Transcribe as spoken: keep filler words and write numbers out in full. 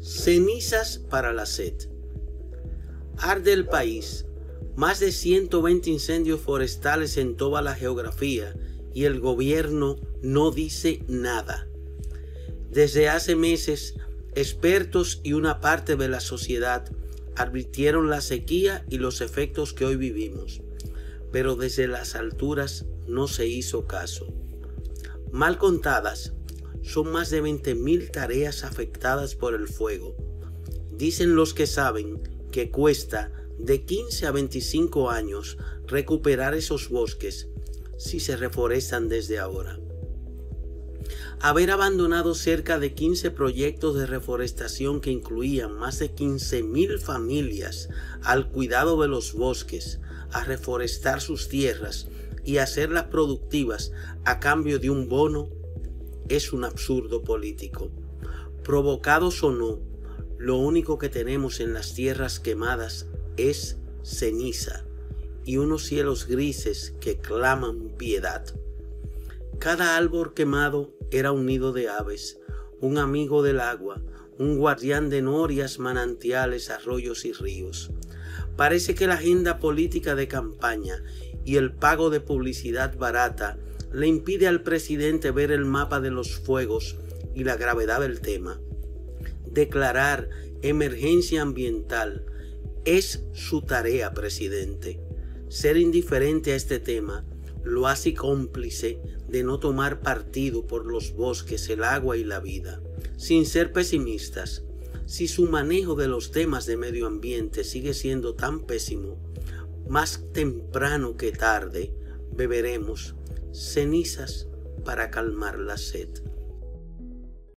Cenizas para la sed. Arde el país. Más de ciento veinte incendios forestales en toda la geografía y el gobierno no dice nada. Desde hace meses, expertos y una parte de la sociedad advirtieron la sequía y los efectos que hoy vivimos, pero desde las alturas no se hizo caso. Mal contadas, son más de veinte mil tareas afectadas por el fuego. Dicen los que saben que cuesta de quince a veinticinco años recuperar esos bosques si se reforestan desde ahora. Haber abandonado cerca de quince proyectos de reforestación que incluían más de quince mil familias al cuidado de los bosques, a reforestar sus tierras y hacerlas productivas a cambio de un bono, es un absurdo político. Provocados o no, lo único que tenemos en las tierras quemadas es ceniza y unos cielos grises que claman piedad. Cada árbol quemado era un nido de aves, un amigo del agua, un guardián de norias, manantiales, arroyos y ríos. Parece que la agenda política de campaña y el pago de publicidad barata le impide al presidente ver el mapa de los fuegos y la gravedad del tema. Declarar emergencia ambiental es su tarea, presidente. Ser indiferente a este tema lo hace cómplice de no tomar partido por los bosques, el agua y la vida. Sin ser pesimistas, si su manejo de los temas de medio ambiente sigue siendo tan pésimo, más temprano que tarde beberemos cenizas para calmar la sed.